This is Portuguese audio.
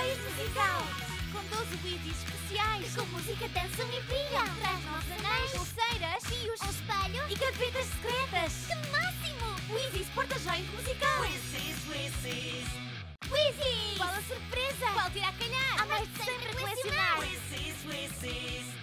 joias musicais, com 12 Wheezies especiais, com música, dançam e brilham. Traz novos anéis, pulseiras, fios, um espelho e gavetas secretas. Que máximo! Wheezies porta-joias musical. Wheezies. Wheezies! Bola surpresa! Pode ir a calhar! Há mais de 100 para colecionar! Wheezies.